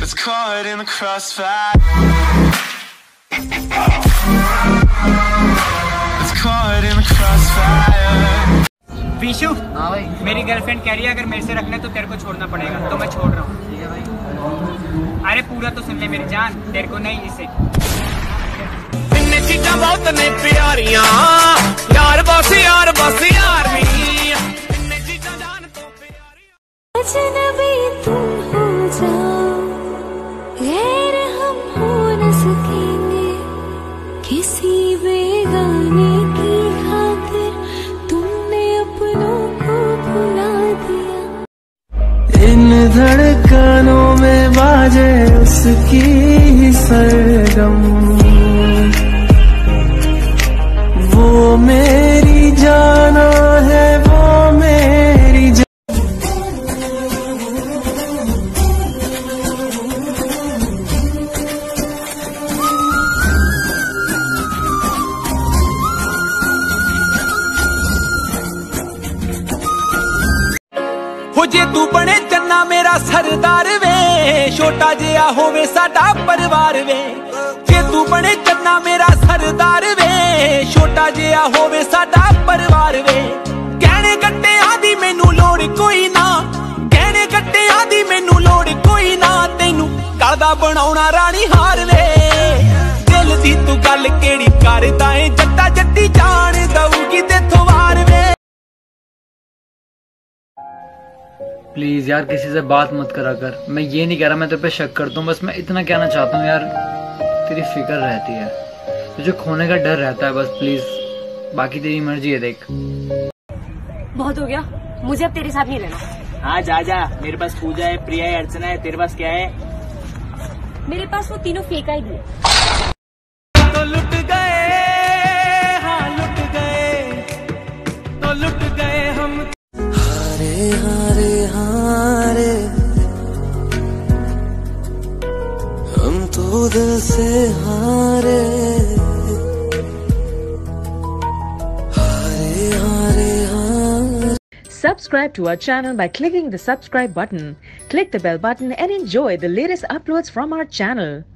It's caught in the crossfire. It's caught in the crossfire. Vishu, हाँ भाई, मेरी girlfriend कह रही है अगर मेरे से रखना है तो तेरे को छोड़ना पड़ेगा, तो मैं छोड़ रहा हूँ। ठीक है भाई। अरे पूरा तो सुन ले मेरी जान, तेरे को नहीं इसे। इन्हें चीज़ां बहुत ने प्यारियां, यार बस यार बस यार नहीं। इन्हें चीज़ां जान तो प्यारियां। अजनबी तुम हो जाओ, गैर हम हो न सकेंगे, किसी बेगाने की खातिर तुमने अपनों को भुला दिया। इन धड़कनों में बाजे उसकी ही सरगम, वो मेरी जाना है, वो मेरी जान। हो जे तू बने चन्ना मेरा सरदार वे, छोटा जिहा होवे साडा परिवार वे। जे तू बने चन्ना मेरा सरदार वे, छोटा जिहा होवे साडा परिवार वे। कहने गट्टे आदि मैनू लोड़ कोई ना, कहने गट्टे आदि मैनू लोड़ कोई ना, तैनू करदा बनाउणा रानी हार वे। दिल दी तू गल केड़ी करदा ऐ, जट्टा जट्टी जान दऊगी तेथों वार वे। प्लीज यार किसी से बात मत करा कर। मैं ये नहीं कह रहा मैं तेरे पे शक करता हूँ, बस मैं इतना कहना चाहता हूँ यार, तेरी फिक्र रहती है, तुझे खोने का डर रहता है बस। प्लीज, बाकी तेरी मर्जी है, देख। बहुत हो गया, मुझे अब तेरे साथ नहीं रहना। हाँ जा जा, मेरे पास पूजा है, प्रिया है, अर्चना है, तेरे पास क्या है? मेरे पास वो तीनों फेक आईडी है। तो लुट गए, हाँ लुट गए, तो लुट गए हम। हारे हारे हारे हम तो दिल से हारे, हारे हारे हारे। Subscribe to our channel by clicking the subscribe button. Click the bell button and enjoy the latest uploads from our channel.